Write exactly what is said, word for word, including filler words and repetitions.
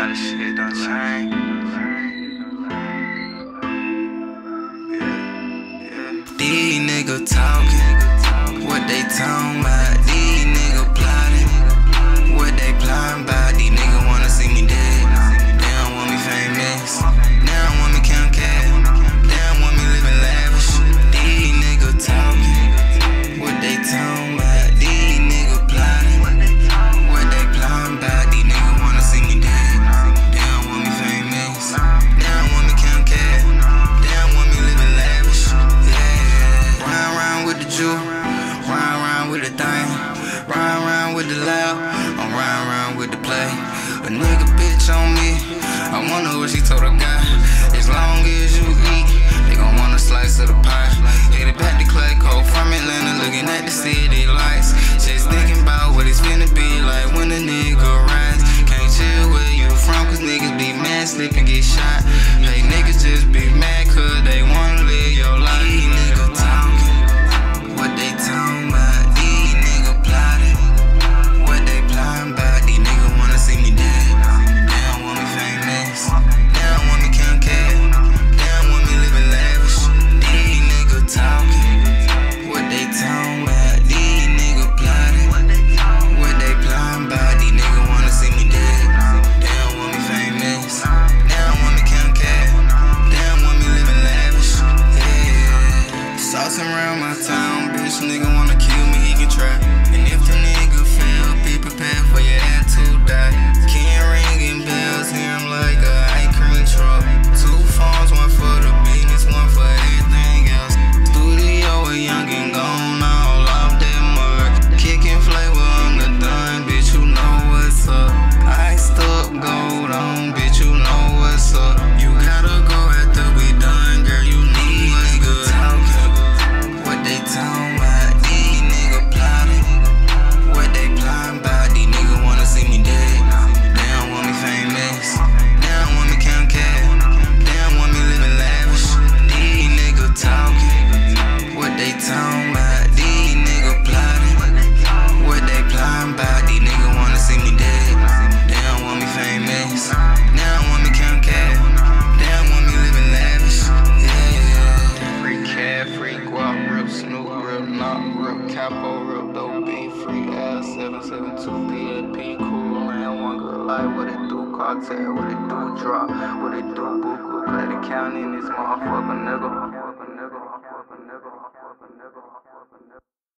lot of shit done changed. Yeah, yeah. These niggas talking, what they talking about? These niggas plotting, what they plotting about? These niggas wanna see me dead. They don't want me famous. They don't want me count cash. They don't want me living lavish. These niggas talking, what they talking about? These niggas plotting, what they plotting about? These niggas wanna see me dead. They don't want me famous. They don't want me count cash. They don't want me living lavish. Yeah, ride around with the Jew, ride around with the thing, ride around with the loud. I'm riding around with the play. A nigga bitch on me, I wonder what she told her guy. As long as you eat, they gon' want a slice of the pie. Headed back to Clay Cole from Atlanta, looking at the city lights. Just thinking about what it's finna be like when a nigga rise. Can't chill where you from, cause niggas be mad, slip and get shot. Hey, niggas just be mad cause they wanna live your life. These niggas talking, what they talking about? These niggas plotting, what they plotting about? These niggas wanna see me dead. They don't want me famous. They don't want me count cash. They don't want me living lavish. These niggas talking, what they talking about? These niggas plotting, what they plotting about? These niggas wanna see me dead. They don't want me famous. They don't want me count cash. They don't want me living lavish. Yeah, saucing around my town, bitch. Nigga wanna kill me, he can try. And if the nigga fail, be prepared for your ass to die. Can't ringing bells, hear him like a ice cream truck. Two phones, one for the business, one for everything else. Studio a young and gone all off that mud. Kicking flavor on the done, bitch, you know what's up. Iced up, gold on, bitch, you know what's up. You gotta go after we done, girl, you know what's good. Talking, what they talking about? These niggas plotting, what they plotting about? These niggas wanna see me dead. They don't want me famous. They don't want me count cash. They don't want me living lavish. These niggas talking, what they talking about? These niggas plotting, what they plotting about? These niggas wanna see me dead. They don't want me famous. They don't want me count cash. They don't want me living lavish. Yeah, free cash, free guap, rip Snoop, rip knock, rip capo, rip dope beat, free ass seven seven two P A P, cool man, one good life. What it do, cartel? What it do, drop? What it do, buku? Credit counting this motherfucker, nigga.